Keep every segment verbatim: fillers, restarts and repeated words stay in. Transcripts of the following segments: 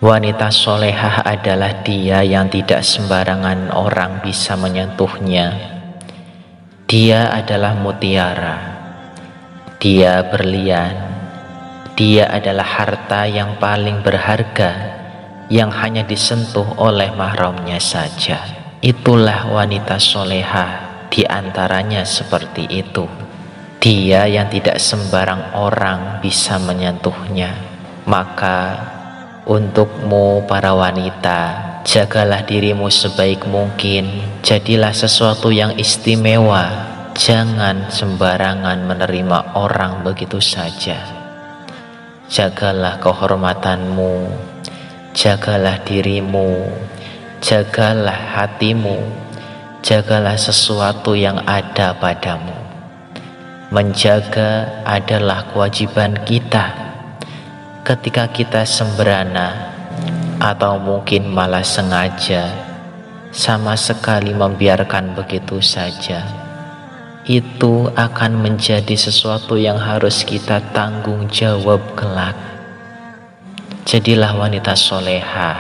Wanita solehah adalah dia yang tidak sembarangan orang bisa menyentuhnya. Dia adalah mutiara, dia berlian, dia adalah harta yang paling berharga yang hanya disentuh oleh mahramnya saja. Itulah wanita solehah, di antaranya seperti itu. Dia yang tidak sembarang orang bisa menyentuhnya. Maka untukmu para wanita, jagalah dirimu sebaik mungkin. Jadilah sesuatu yang istimewa. Jangan sembarangan menerima orang begitu saja. Jagalah kehormatanmu, jagalah dirimu, jagalah hatimu, jagalah sesuatu yang ada padamu. Menjaga adalah kewajiban kita. Ketika kita sembrana atau mungkin malah sengaja sama sekali membiarkan begitu saja, itu akan menjadi sesuatu yang harus kita tanggung jawab kelak. Jadilah wanita solehah,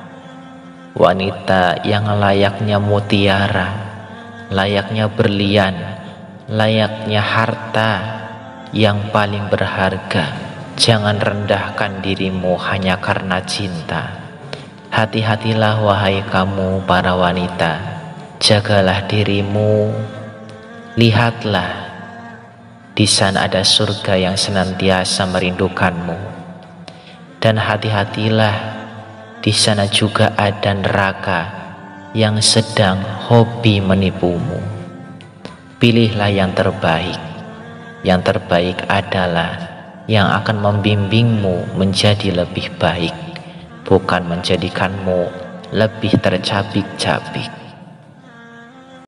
wanita yang layaknya mutiara, layaknya berlian, layaknya harta yang paling berharga. Jangan rendahkan dirimu hanya karena cinta. Hati-hatilah wahai kamu para wanita. Jagalah dirimu. Lihatlah, di sana ada surga yang senantiasa merindukanmu. Dan hati-hatilah, di sana juga ada neraka yang sedang hobi menipumu. Pilihlah yang terbaik. Yang terbaik adalah yang akan membimbingmu menjadi lebih baik, bukan menjadikanmu lebih tercabik-cabik.